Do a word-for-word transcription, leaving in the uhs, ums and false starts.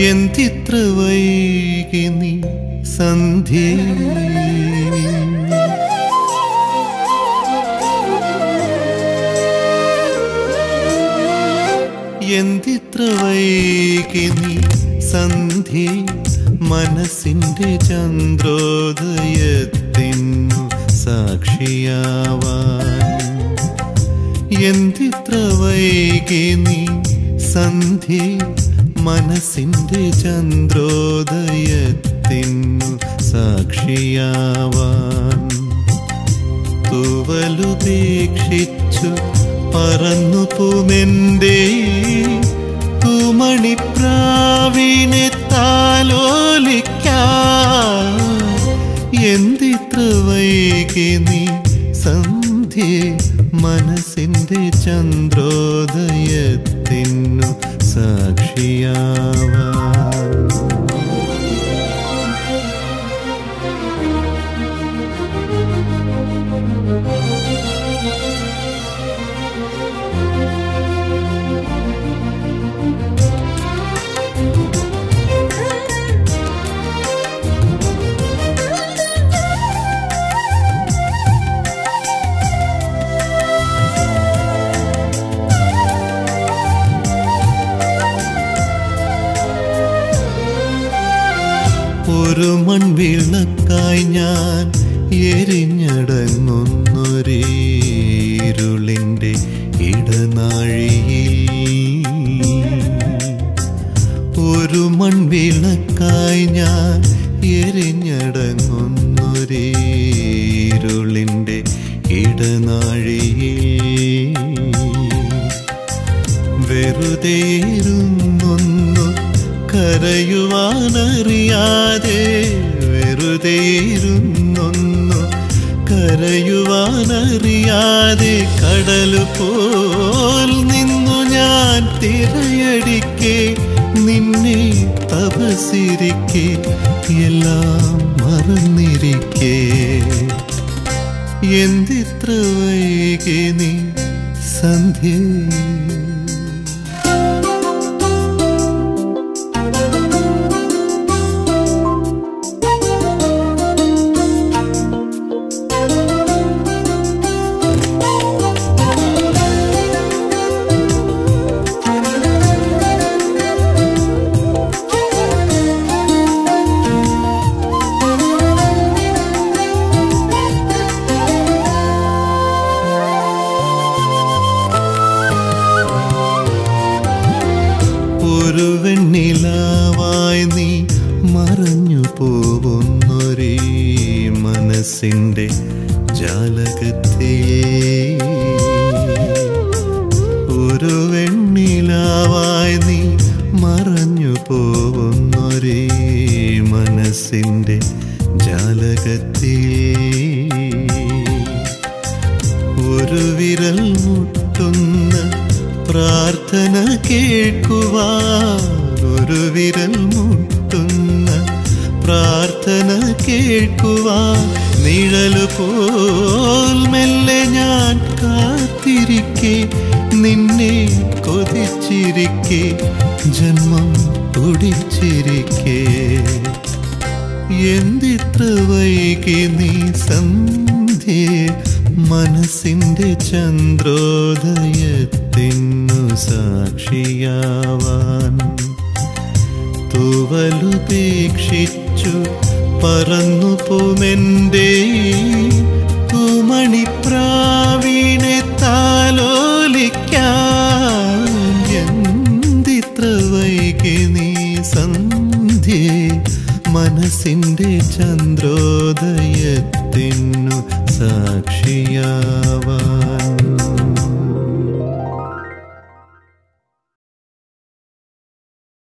എന്തിത്ര വൈകി നീ സന്ധ്യേ എന്തിത്ര വൈകി നീ സന്ധ്യേ മനസ്സിന്റെ ചന്ദ്രോദയത്തിനു സാക്ഷിയാവാൻ എന്തിത്ര വൈകി നീ സന്ധ്യേ മനസ്സിന്റെ ചന്ദ്രോദയത്തിനു സാക്ഷിയാവാൻ തൂവലുപേക്ഷിച്ചു പറന്നു പൂമെന്റെ തൂമണിപ്രാവിനെ താലോലിക്കാൻ എന്തിത്ര വൈകി നീ സന്ധ്യേ മനസ്സിന്റെ ചന്ദ്രോദയത്തിനു സാക്ഷിയാവാൻ ഒരു മൺവിളക്കായി ഞാൻ എരിഞ്ഞടങ്ങുന്നൊരീരുളിൻ്റെ ഇടനാഴിയിൽ ഒരു മൺവിളക്കായി ഞാൻ എരിഞ്ഞടങ്ങുന്നൊരീരുളിൻ്റെ ഇടനാഴിയിൽ വെറുതെ ഇരുന്നൊന്നു കരയുവാനറിയാതെ വെറുതെ ഇരുന്നൊന്നു കരയുവാനറിയാതെ കടലു പോൽ നിന്നു ഞാൻ തിരയടിക്കെ നിന്നെ തപസ്സിരിക്കെ എല്ലാം മറന്നിരിക്കെ എന്തിത്ര വൈകി നീ സന്ധ്യേ ഒരു വെണ്ണിലാവായി നീ മറഞ്ഞു പോകുന്നൊരേ മനസ്സിൻ്റെ ജാലകത്തിൽ ഒരു വെണ്ണിലാവായി നീ മറഞ്ഞു പോകുന്നൊരേ മനസ്സിൻ്റെ ജാലകത്തിൽ ഒരു വിരൽ മുട്ടുന്ന പ്രാർത്ഥന കേൾക്കുവാൻ ഒരു വിരൽ മുട്ടുന്ന പ്രാർത്ഥന കേൾക്കുവാൻ നിഴലു പോൽ മെല്ലെ ഞാൻ കാത്തിരിക്കെ നിന്നെ കൊതിച്ചിരിക്കെ ജന്മം തുടിച്ചിരിക്കെ എന്തിത്ര വൈകി നീ സന്ധ്യേ മനസ്സിന്റെ ചന്ദ്രോദയത്തിനു സാക്ഷിയാവാൻ തൂവലുപേക്ഷിച്ചു പറന്നു പൂമെന്റെ തൂമണിപ്രാവിനെ താലോലിക്കാൻ എന്തിത്ര വൈകി നീ സന്ധ്യേ മനസ്സിന്റെ ചന്ദ്രോദയത്തിനു സാക്ഷിയാവാൻ